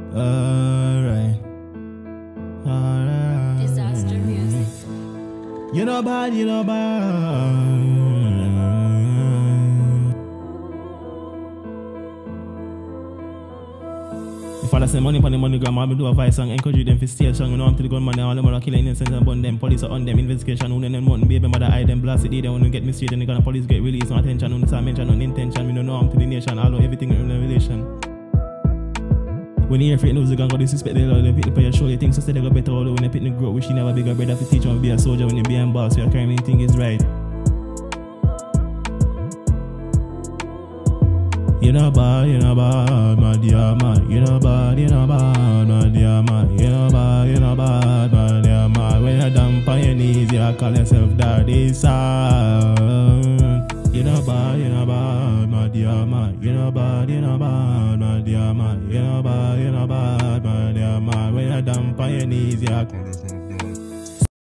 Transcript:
Alright. Disaster music. You know bad, you know bad. If I send money upon the MoneyGram, I'll do a vice and encourage them to stay strong. You know I'm to the gunman and all them are killing innocent and burn them. Police are on them, investigation, who then want baby mother hide them, blast it, they don't want to get mistreated, and the gun police get released, no attention, no mention, no intention. We don't know I'm to the nation, all of everything in relation. When you hear fake news, they gon' go disrespect the Lord. They pick the player, show you things, so say they go better. Although when they pick the growth, wish you never bigger brother to teach them to be a soldier. When you be a boss, you carry anything is right. You know bad, my dear man. You know bad, my dear man. You know bad, my dear man. When you're down on your knees, you call yourself daddy son. You know bad, my dear man. You know bad, my dear man. You know bad, my dear man. When you're down on your knees, you call yourself